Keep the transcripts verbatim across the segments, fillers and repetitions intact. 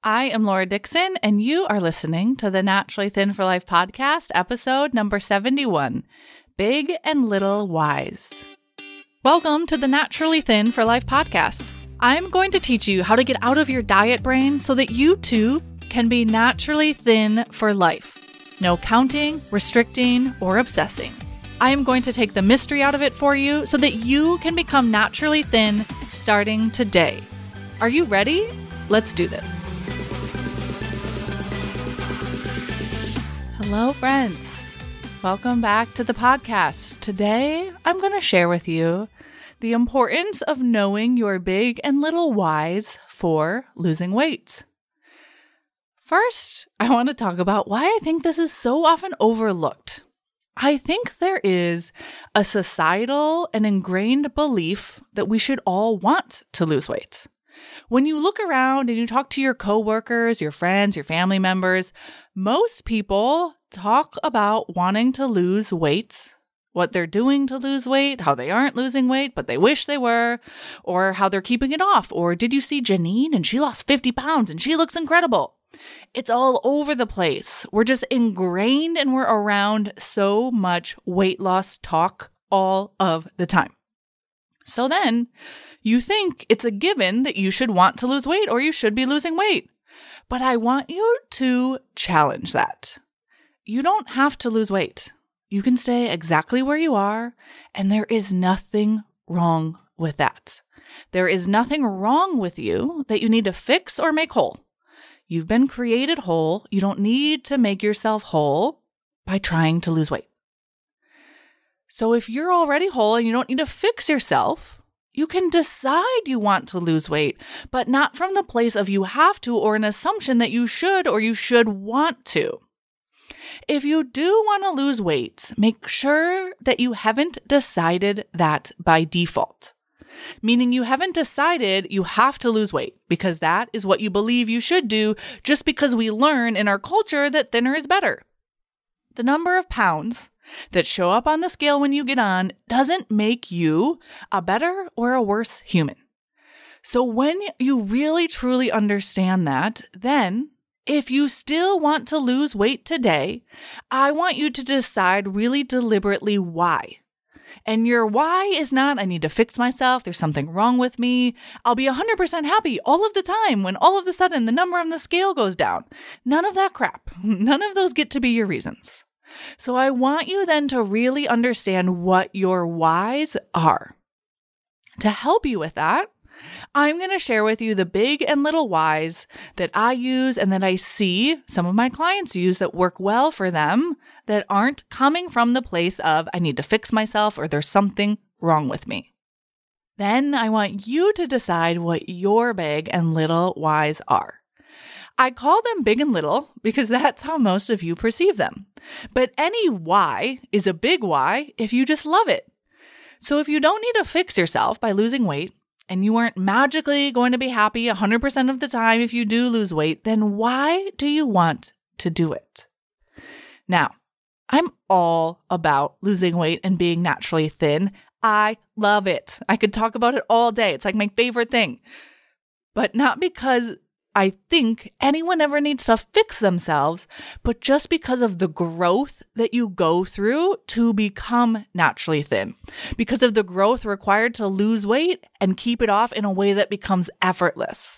I am Laura Dixon, and you are listening to the Naturally Thin for Life podcast, episode number seventy-one, Big and Little Whys. Welcome to the Naturally Thin for Life podcast. I'm going to teach you how to get out of your diet brain so that you too can be naturally thin for life. No counting, restricting, or obsessing. I am going to take the mystery out of it for you so that you can become naturally thin starting today. Are you ready? Let's do this. Hello, friends. Welcome back to the podcast. Today, I'm going to share with you the importance of knowing your big and little whys for losing weight. First, I want to talk about why I think this is so often overlooked. I think there is a societal and ingrained belief that we should all want to lose weight. When you look around and you talk to your coworkers, your friends, your family members, most people talk about wanting to lose weight, what they're doing to lose weight, how they aren't losing weight, but they wish they were, or how they're keeping it off. Or did you see Janine and she lost fifty pounds and she looks incredible? It's all over the place. We're just ingrained and we're around so much weight loss talk all of the time. So then you think it's a given that you should want to lose weight or you should be losing weight. But I want you to challenge that. You don't have to lose weight. You can stay exactly where you are, and there is nothing wrong with that. There is nothing wrong with you that you need to fix or make whole. You've been created whole. You don't need to make yourself whole by trying to lose weight. So if you're already whole and you don't need to fix yourself, you can decide you want to lose weight, but not from the place of you have to or an assumption that you should or you should want to. If you do want to lose weight, make sure that you haven't decided that by default. Meaning you haven't decided you have to lose weight because that is what you believe you should do just because we learn in our culture that thinner is better. The number of pounds that show up on the scale when you get on doesn't make you a better or a worse human. So when you really truly understand that, then if you still want to lose weight today, I want you to decide really deliberately why. And your why is not, I need to fix myself, there's something wrong with me, I'll be one hundred percent happy all of the time when all of a sudden the number on the scale goes down. None of that crap. None of those get to be your reasons. So I want you then to really understand what your whys are. To help you with that, I'm going to share with you the big and little whys that I use and that I see some of my clients use that work well for them that aren't coming from the place of I need to fix myself or there's something wrong with me. Then I want you to decide what your big and little whys are. I call them big and little because that's how most of you perceive them. But any why is a big why if you just love it. So if you don't need to fix yourself by losing weight, and you aren't magically going to be happy one hundred percent of the time if you do lose weight, then why do you want to do it? Now, I'm all about losing weight and being naturally thin. I love it. I could talk about it all day. It's like my favorite thing. But not because I think anyone ever needs to fix themselves, but just because of the growth that you go through to become naturally thin, because of the growth required to lose weight and keep it off in a way that becomes effortless.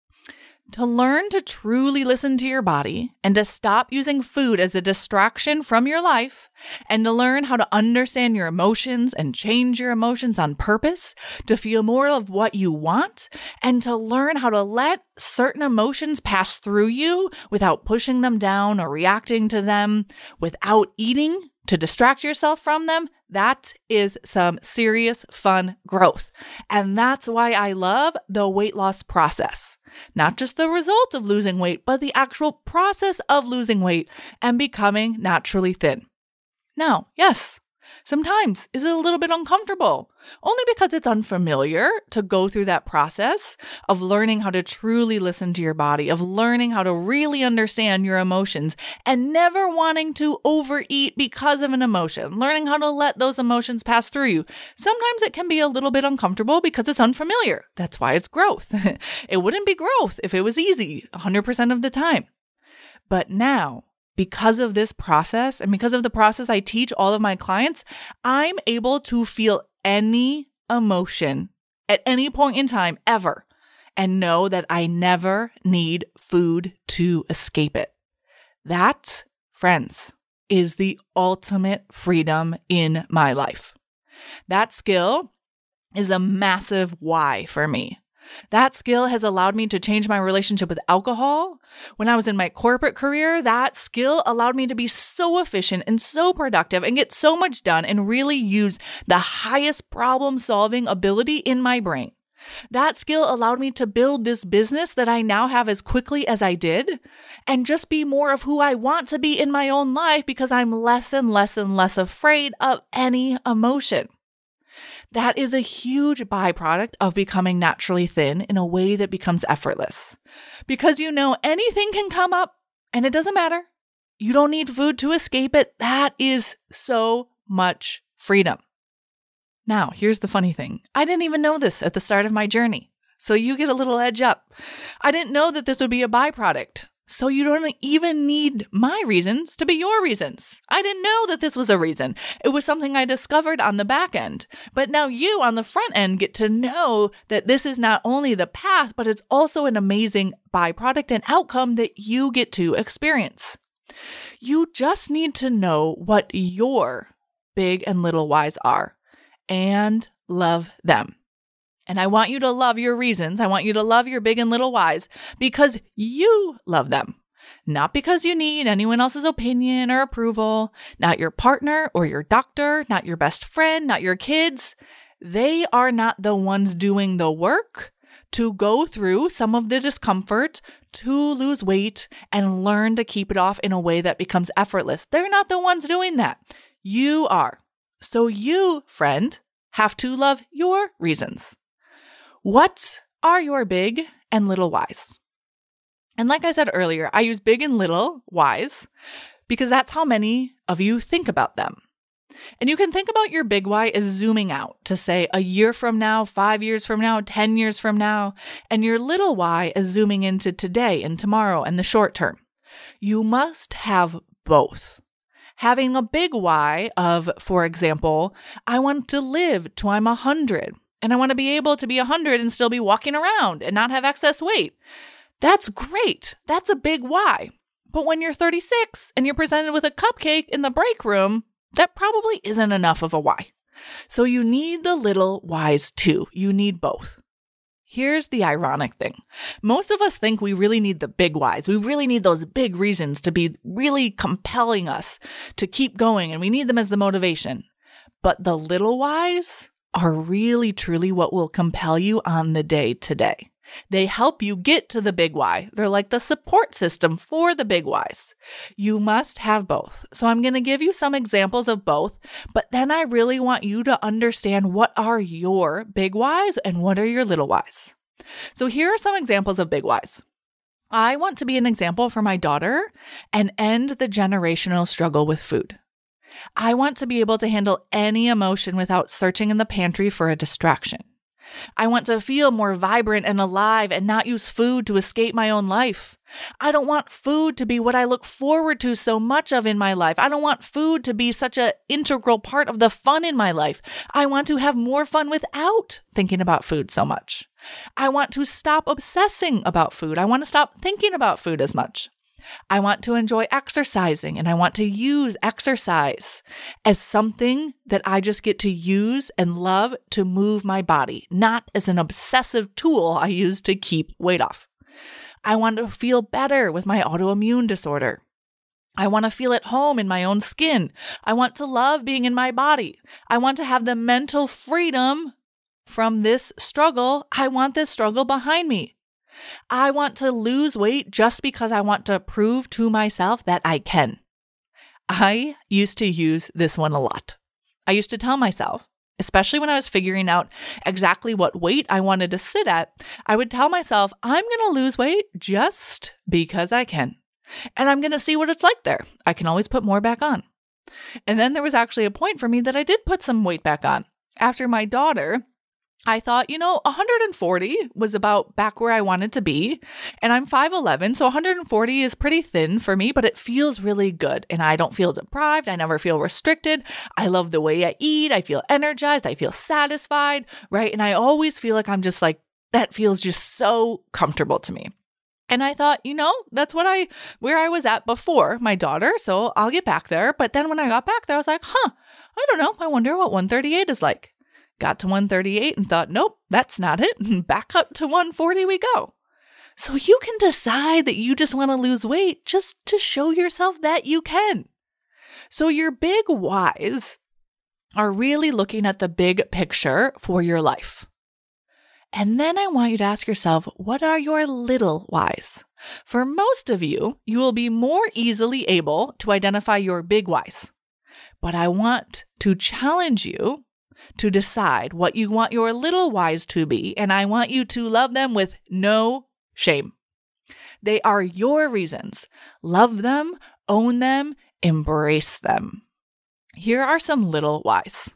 To learn to truly listen to your body and to stop using food as a distraction from your life and to learn how to understand your emotions and change your emotions on purpose to feel more of what you want and to learn how to let certain emotions pass through you without pushing them down or reacting to them, without eating to distract yourself from them, that is some serious fun growth. And that's why I love the weight loss process. Not just the result of losing weight, but the actual process of losing weight and becoming naturally thin. Now, yes, Sometimes is it a little bit uncomfortable, only because it's unfamiliar to go through that process of learning how to truly listen to your body, of learning how to really understand your emotions and never wanting to overeat because of an emotion, learning how to let those emotions pass through you. Sometimes it can be a little bit uncomfortable because it's unfamiliar. That's why it's growth. It wouldn't be growth if it was easy one hundred percent of the time. But now, because of this process and because of the process I teach all of my clients, I'm able to feel any emotion at any point in time ever and know that I never need food to escape it. That, friends, is the ultimate freedom in my life. That skill is a massive why for me. That skill has allowed me to change my relationship with alcohol. When I was in my corporate career, that skill allowed me to be so efficient and so productive and get so much done and really use the highest problem-solving ability in my brain. That skill allowed me to build this business that I now have as quickly as I did and just be more of who I want to be in my own life because I'm less and less and less afraid of any emotion. That is a huge byproduct of becoming naturally thin in a way that becomes effortless. Because you know anything can come up and it doesn't matter. You don't need food to escape it. That is so much freedom. Now, here's the funny thing. I didn't even know this at the start of my journey. So you get a little edge up. I didn't know that this would be a byproduct. So you don't even need my reasons to be your reasons. I didn't know that this was a reason. It was something I discovered on the back end. But now you on the front end get to know that this is not only the path, but it's also an amazing byproduct and outcome that you get to experience. You just need to know what your big and little whys are and love them. And I want you to love your reasons. I want you to love your big and little whys because you love them. Not because you need anyone else's opinion or approval, not your partner or your doctor, not your best friend, not your kids. They are not the ones doing the work to go through some of the discomfort, to lose weight and learn to keep it off in a way that becomes effortless. They're not the ones doing that. You are. So you, friend, have to love your reasons. What are your big and little whys? And like I said earlier, I use big and little whys because that's how many of you think about them. And you can think about your big why as zooming out to say a year from now, five years from now, ten years from now, and your little why is zooming into today and tomorrow and the short term. You must have both. Having a big why of, for example, I want to live till I'm one hundred. And I want to be able to be one hundred and still be walking around and not have excess weight. That's great. That's a big why. But when you're thirty-six and you're presented with a cupcake in the break room, that probably isn't enough of a why. So you need the little whys too. You need both. Here's the ironic thing. Most of us think we really need the big whys. We really need those big reasons to be really compelling us to keep going, and we need them as the motivation. But the little whys are really truly what will compel you on the day today. They help you get to the big why. They're like the support system for the big whys. You must have both. So I'm going to give you some examples of both, but then I really want you to understand what are your big whys and what are your little whys. So here are some examples of big whys. I want to be an example for my daughter and end the generational struggle with food. I want to be able to handle any emotion without searching in the pantry for a distraction. I want to feel more vibrant and alive and not use food to escape my own life. I don't want food to be what I look forward to so much of in my life. I don't want food to be such an integral part of the fun in my life. I want to have more fun without thinking about food so much. I want to stop obsessing about food. I want to stop thinking about food as much. I want to enjoy exercising, and I want to use exercise as something that I just get to use and love to move my body, not as an obsessive tool I use to keep weight off. I want to feel better with my autoimmune disorder. I want to feel at home in my own skin. I want to love being in my body. I want to have the mental freedom from this struggle. I want this struggle behind me. I want to lose weight just because I want to prove to myself that I can. I used to use this one a lot. I used to tell myself, especially when I was figuring out exactly what weight I wanted to sit at, I would tell myself, I'm going to lose weight just because I can. And I'm going to see what it's like there. I can always put more back on. And then there was actually a point for me that I did put some weight back on. After my daughter, I thought, you know, one hundred forty was about back where I wanted to be. And I'm five eleven, so one hundred forty is pretty thin for me, but it feels really good. And I don't feel deprived. I never feel restricted. I love the way I eat. I feel energized. I feel satisfied, right? And I always feel like I'm just like, that feels just so comfortable to me. And I thought, you know, that's what I, where I was at before my daughter. So I'll get back there. But then when I got back there, I was like, huh, I don't know. I wonder what one thirty-eight is like. Got to one thirty-eight and thought, nope, that's not it. Back up to one forty we go. So you can decide that you just want to lose weight just to show yourself that you can. So your big whys are really looking at the big picture for your life. And then I want you to ask yourself, what are your little whys? For most of you, you will be more easily able to identify your big whys. But I want to challenge you to decide what you want your little whys to be, and I want you to love them with no shame. They are your reasons. Love them, own them, embrace them. Here are some little whys.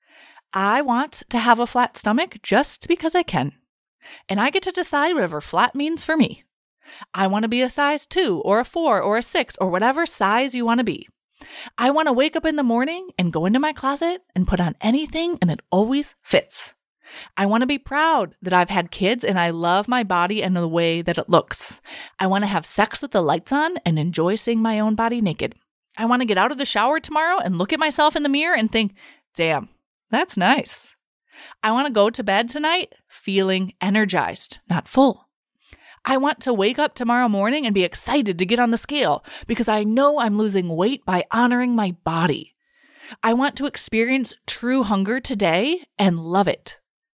I want to have a flat stomach just because I can, and I get to decide whatever flat means for me. I want to be a size two or a four or a six or whatever size you want to be. I want to wake up in the morning and go into my closet and put on anything and it always fits. I want to be proud that I've had kids and I love my body and the way that it looks. I want to have sex with the lights on and enjoy seeing my own body naked. I want to get out of the shower tomorrow and look at myself in the mirror and think, damn, that's nice. I want to go to bed tonight feeling energized, not full. I want to wake up tomorrow morning and be excited to get on the scale because I know I'm losing weight by honoring my body. I want to experience true hunger today and love it.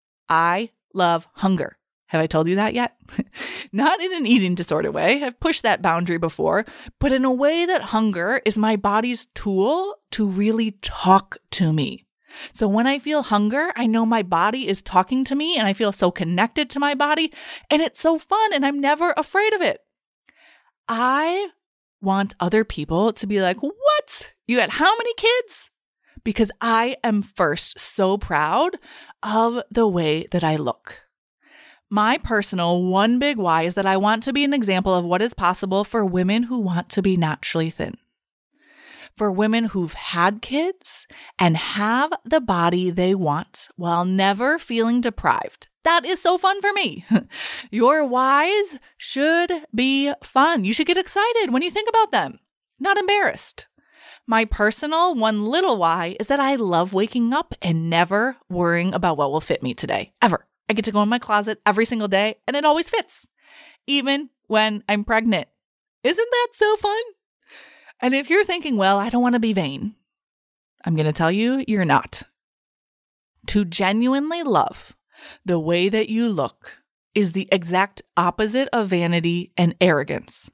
I love hunger. Have I told you that yet? Not in an eating disorder way. I've pushed that boundary before, but in a way that hunger is my body's tool to really talk to me. So when I feel hunger, I know my body is talking to me and I feel so connected to my body and it's so fun and I'm never afraid of it. I want other people to be like, what? You had how many kids? Because I am first so proud of the way that I look. My personal one big why is that I want to be an example of what is possible for women who want to be naturally thin. For women who've had kids and have the body they want while never feeling deprived. That is so fun for me. Your whys should be fun. You should get excited when you think about them, not embarrassed. My personal one little why is that I love waking up and never worrying about what will fit me today, ever. I get to go in my closet every single day and it always fits, even when I'm pregnant. Isn't that so fun? And if you're thinking, well, I don't want to be vain, I'm going to tell you, you're not. To genuinely love the way that you look is the exact opposite of vanity and arrogance.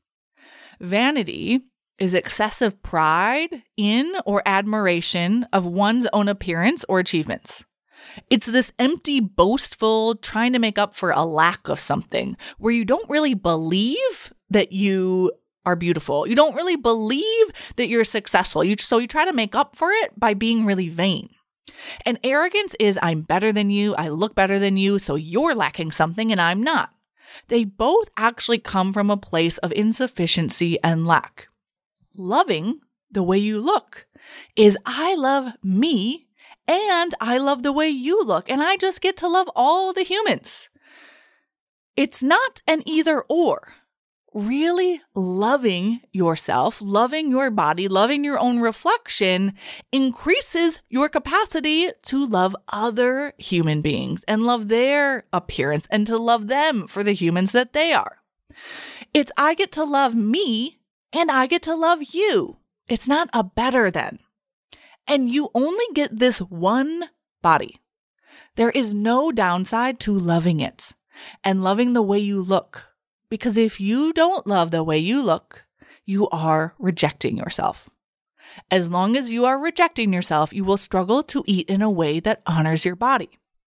Vanity is excessive pride in or admiration of one's own appearance or achievements. It's this empty, boastful, trying to make up for a lack of something where you don't really believe that you are beautiful. You don't really believe that you're successful. You so you try to make up for it by being really vain. And arrogance is I'm better than you, I look better than you, so you're lacking something and I'm not. They both actually come from a place of insufficiency and lack. Loving the way you look is I love me and I love the way you look and I just get to love all the humans. It's not an either or. Really loving yourself, loving your body, loving your own reflection increases your capacity to love other human beings and love their appearance and to love them for the humans that they are. It's I get to love me and I get to love you. It's not a better than. And you only get this one body. There is no downside to loving it and loving the way you look. Because if you don't love the way you look, you are rejecting yourself. As long as you are rejecting yourself, you will struggle to eat in a way that honors your body.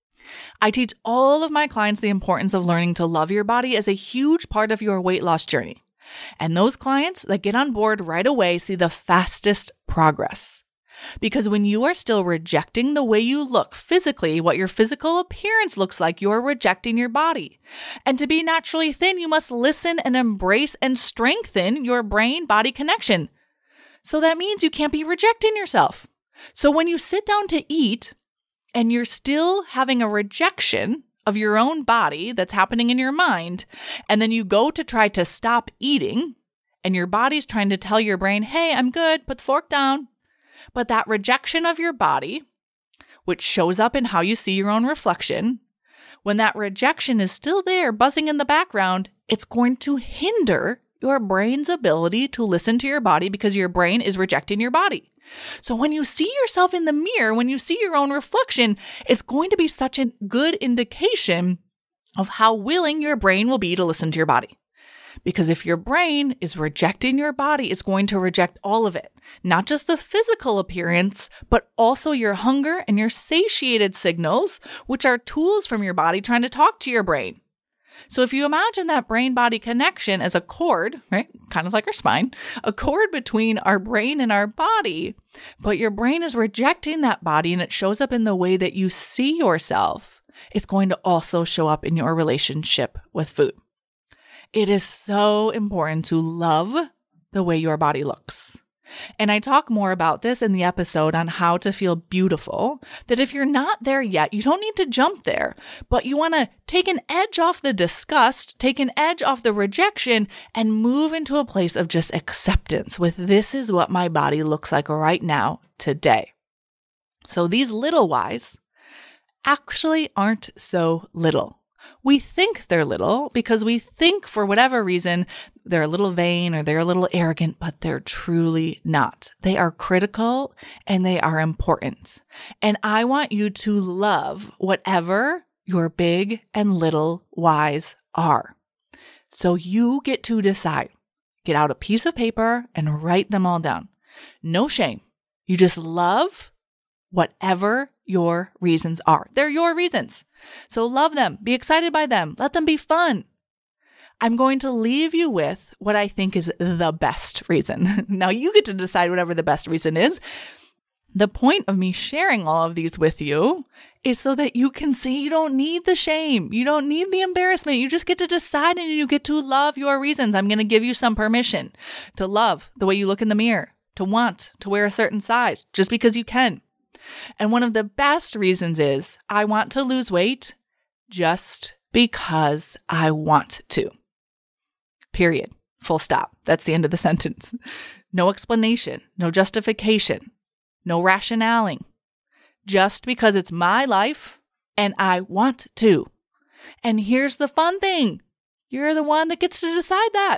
I teach all of my clients the importance of learning to love your body as a huge part of your weight loss journey. And those clients that get on board right away see the fastest progress. Because when you are still rejecting the way you look physically, what your physical appearance looks like, you're rejecting your body. And to be naturally thin, you must listen and embrace and strengthen your brain-body connection. So that means you can't be rejecting yourself. So when you sit down to eat and you're still having a rejection of your own body that's happening in your mind, and then you go to try to stop eating, and your body's trying to tell your brain, hey, I'm good, put the fork down. But that rejection of your body, which shows up in how you see your own reflection, when that rejection is still there buzzing in the background, it's going to hinder your brain's ability to listen to your body because your brain is rejecting your body. So when you see yourself in the mirror, when you see your own reflection, it's going to be such a good indication of how willing your brain will be to listen to your body. Because if your brain is rejecting your body, it's going to reject all of it. Not just the physical appearance, but also your hunger and your satiated signals, which are tools from your body trying to talk to your brain. So if you imagine that brain-body connection as a cord, right, kind of like our spine, a cord between our brain and our body, but your brain is rejecting that body and it shows up in the way that you see yourself, it's going to also show up in your relationship with food. It is so important to love the way your body looks. And I talk more about this in the episode on how to feel beautiful, that if you're not there yet, you don't need to jump there, but you want to take an edge off the disgust, take an edge off the rejection, and move into a place of just acceptance with this is what my body looks like right now, today. So these little whys actually aren't so little. We think they're little because we think for whatever reason they're a little vain or they're a little arrogant, but they're truly not. They are critical and they are important. And I want you to love whatever your big and little whys are. So you get to decide. Get out a piece of paper and write them all down. No shame. You just love whatever your reasons are. They're your reasons. So love them. Be excited by them. Let them be fun. I'm going to leave you with what I think is the best reason. Now you get to decide whatever the best reason is. The point of me sharing all of these with you is so that you can see you don't need the shame. You don't need the embarrassment. You just get to decide and you get to love your reasons. I'm going to give you some permission to love the way you look in the mirror, to want to wear a certain size just because you can. And one of the best reasons is I want to lose weight just because I want to. Period. Full stop. That's the end of the sentence. No explanation, no justification, no rationaling. Just because it's my life and I want to. And here's the fun thing. You're the one that gets to decide that.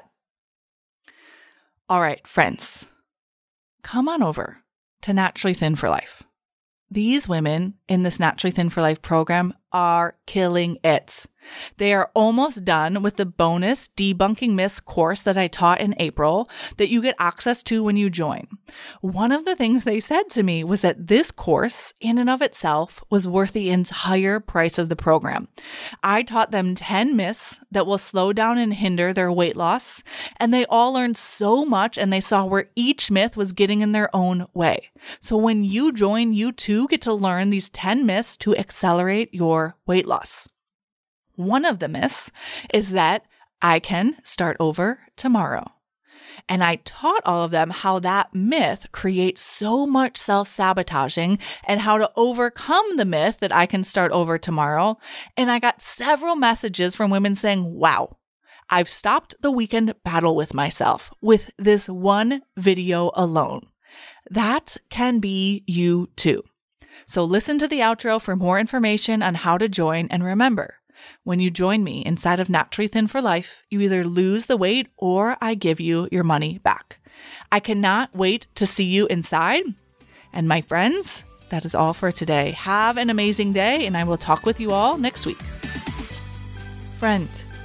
All right, friends, come on over to Naturally Thin for Life. These women in this Naturally Thin for Life program are killing it. They are almost done with the bonus Debunking Myths course that I taught in April that you get access to when you join. One of the things they said to me was that this course in and of itself was worth the entire price of the program. I taught them ten myths that will slow down and hinder their weight loss, and they all learned so much and they saw where each myth was getting in their own way. So when you join, you too get to learn these ten myths to accelerate your weight loss. One of the myths is that I can start over tomorrow. And I taught all of them how that myth creates so much self-sabotaging and how to overcome the myth that I can start over tomorrow. And I got several messages from women saying, wow, I've stopped the weekend battle with myself with this one video alone. That can be you too. So listen to the outro for more information on how to join. And remember, when you join me inside of Naturally Thin for Life, you either lose the weight or I give you your money back. I cannot wait to see you inside. And my friends, that is all for today. Have an amazing day, and I will talk with you all next week. Friend,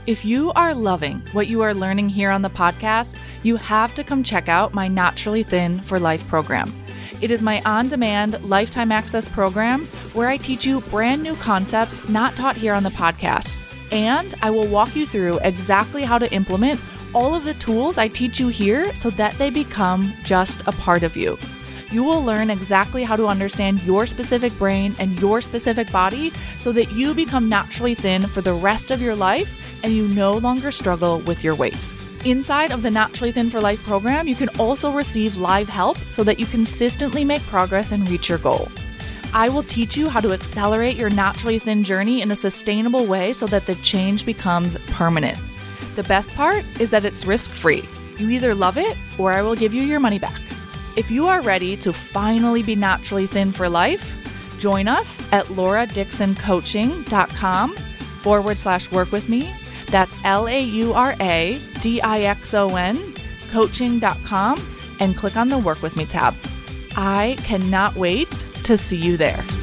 If you are loving what you are learning here on the podcast, you have to come check out my Naturally Thin for Life program. It is my on-demand lifetime access program where I teach you brand new concepts not taught here on the podcast. And I will walk you through exactly how to implement all of the tools I teach you here so that they become just a part of you. You will learn exactly how to understand your specific brain and your specific body so that you become naturally thin for the rest of your life and you no longer struggle with your weight. Inside of the Naturally Thin for Life program, you can also receive live help so that you consistently make progress and reach your goal. I will teach you how to accelerate your naturally thin journey in a sustainable way so that the change becomes permanent. The best part is that it's risk-free. You either love it or I will give you your money back. If you are ready to finally be naturally thin for life, join us at lauradixoncoaching.com forward slash work with me. That's L-A-U-R-A-D-I-X-O-N coaching dot com and click on the Work With Me tab. I cannot wait to see you there.